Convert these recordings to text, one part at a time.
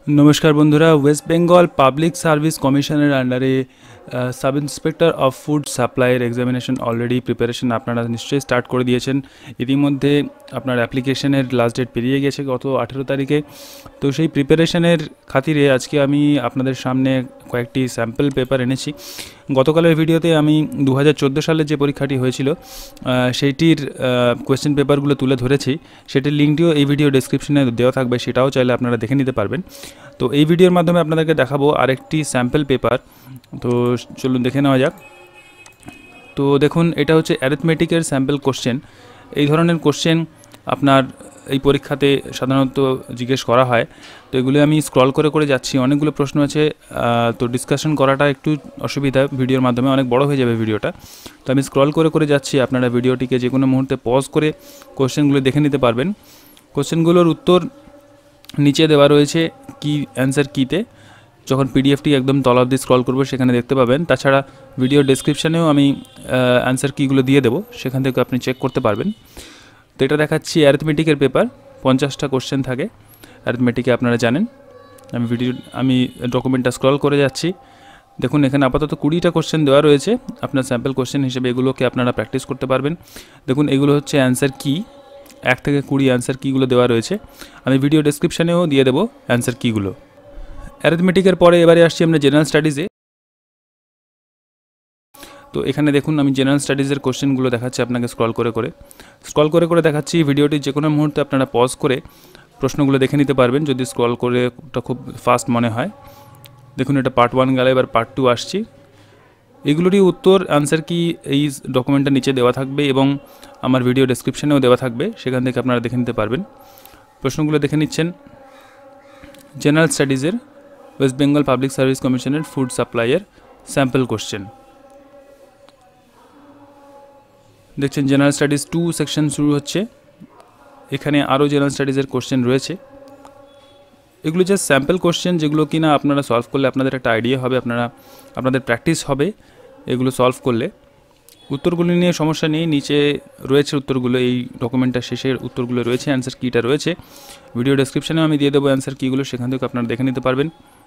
নমস্কার বন্ধুরা, West Bengal public service কমিশনের আন্ডারে সাব ইন্সপেক্টর অফ ফুড সাপ্লাইয়ের এক্সামিনেশন অলরেডি প্রিপারেশন আপনারা নিশ্চয়ই স্টার্ট করে দিয়েছেন। ইতিমধ্যে আপনার অ্যাপ্লিকেশনের লাস্ট ডেট পেরিয়ে গেছে গত 18 তারিখে। তো সেই প্রিপারেশনের খাতিরে আজকে আমি আপনাদের সামনে কয়েকটি স্যাম্পল পেপার এনেছি। গতকালের ভিডিওতে আমি 2014 সালে যে পরীক্ষাটি হয়েছিল সেইটির কোয়েশ্চেন পেপারগুলো তুলে ধরেছি, সেটির লিঙ্কটিও এই ভিডিও ডেসক্রিপশনে দেওয়া থাকবে, সেটাও চাইলে আপনারা দেখে নিতে পারবেন। তো এই ভিডিওর মাধ্যমে আপনাদেরকে দেখাবো আরেকটি স্যাম্পল পেপার। তো চলুন দেখে নেওয়া যাক। তো দেখুন, এটা হচ্ছে অ্যারিথমেটিকের স্যাম্পল কোশ্চেন। এই ধরনের কোশ্চেন আপনার এই পরীক্ষাতে সাধারণত জিজ্ঞেস করা হয়। তো এগুলো আমি স্ক্রল করে করে যাচ্ছি, অনেকগুলো প্রশ্ন আছে। তো ডিসকাশন করাটা একটু অসুবিধা, ভিডিওর মাধ্যমে অনেক বড় হয়ে যাবে ভিডিওটা। তো আমি স্ক্রল করে করে যাচ্ছি, আপনারা ভিডিওটিকে যে কোনো মুহূর্তে পজ করে কোশ্চেনগুলো দেখে নিতে পারবেন। কোশ্চেনগুলোর উত্তর নিচে দেওয়া রয়েছে কি অ্যান্সার কিতে। যখন পিডিএফটি একদম তলা অবধি স্ক্রল করবো সেখানে দেখতে পাবেন। তাছাড়া ভিডিও ডেসক্রিপশানেও আমি অ্যান্সার কিগুলো দিয়ে দেবো, সেখান থেকে আপনি চেক করতে পারবেন। তো এটা দেখাচ্ছি অ্যারিথমেটিকের পেপার, 50টা কোশ্চেন থাকে অ্যারিথমেটিকে, আপনারা জানেন। আমি ডকুমেন্টটা স্ক্রল করে যাচ্ছি। দেখুন, এখানে আপাতত 20টা কোশ্চেন দেওয়া রয়েছে আপনার স্যাম্পল কোশ্চেন হিসেবে, এগুলোকে আপনারা প্র্যাকটিস করতে পারবেন। দেখুন, এগুলো হচ্ছে অ্যান্সার কি, 1 থেকে 20 অ্যান্সার কিগুলো দেওয়া রয়েছে। আমি ভিডিও ডেসক্রিপশানেও দিয়ে দেবো অ্যান্সার কিগুলো। অ্যারিথমেটিকের পরে এবারে আসছি আমরা জেনারেল স্টাডিজে। তো এখানে দেখুন, আমি জেনারেল স্টাডিজের কোশ্চেনগুলো দেখাচ্ছি আপনাকে স্ক্রল করে করে দেখাচ্ছি। ভিডিওটি যে কোনো মুহূর্তে আপনারা পজ করে প্রশ্নগুলো দেখে নিতে পারবেন যদি স্ক্রল করে ওটা খুব ফাস্ট মনে হয়। দেখুন, এটা পার্ট 1 গেলে, এবার পার্ট 2 আসছি। এগুলোরই উত্তর অ্যান্সার কি এই ডকুমেন্টটা নিচে দেওয়া থাকবে এবং আমার ভিডিও ডেসক্রিপশানেও দেওয়া থাকবে, সেখান থেকে আপনারা দেখে নিতে পারবেন। প্রশ্নগুলো দেখে নিচ্ছেন। জেনারেল স্টাডিজের ওয়েস্ট বেঙ্গল পাবলিক সার্ভিস কমিশনের ফুড সাপ্লাইয়ের স্যাম্পল কোশ্চেন দেখছেন। জেনারেল স্টাডিজ 2 সেকশন শুরু হচ্ছে। এখানে আরও জেনারেল স্টাডিজের কোশ্চেন রয়েছে। এগুলো জাস্ট স্যাম্পল কোশ্চেন, যেগুলো কিনা আপনারা সলভ করলে আপনাদের একটা আইডিয়া হবে, আপনাদের প্র্যাকটিস হবে এগুলো সলভ করলে। উত্তরগুলো নিয়ে সমস্যা নেই, নিচে রয়েছে উত্তরগুলো, এই ডকুমেন্টটা শেষের উত্তরগুলো রয়েছে, অ্যান্সার কিটা রয়েছে। ভিডিও ডেসক্রিপশানেও আমি দিয়ে দেবো অ্যান্সার কিগুলো, সেখান থেকে আপনারা দেখে নিতে পারবেন।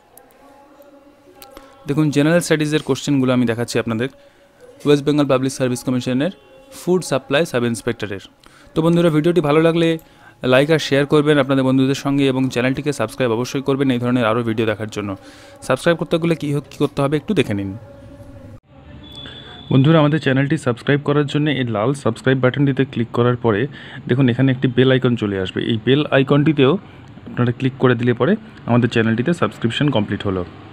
দেখুন, জেনারেল স্টাডিজের কোশ্চেনগুলো আমি দেখাচ্ছি আপনাদের ওয়েস্ট বেঙ্গল পাবলিক সার্ভিস কমিশনের ফুড সাপ্লাই সাব ইন্সপেক্টরের। তো বন্ধুরা, ভিডিওটি ভালো লাগলে লাইক আর শেয়ার করবেন আপনাদের বন্ধুদের সঙ্গে এবং চ্যানেলটিকে সাবস্ক্রাইব অবশ্যই করবেন এই ধরনের আরও ভিডিও দেখার জন্য। সাবস্ক্রাইব করতে গেলে কী করতে হবে একটু দেখে নিন। বন্ধুরা, আমাদের চ্যানেলটি সাবস্ক্রাইব করার জন্য এই লাল সাবস্ক্রাইব বাটনটিতে ক্লিক করার পরে দেখুন এখানে একটি বেল আইকন চলে আসবে। এই বেল আইকনটিতেও আপনারা ক্লিক করে দিলে পরে আমাদের চ্যানেলটিতে সাবস্ক্রিপশন কমপ্লিট হলো।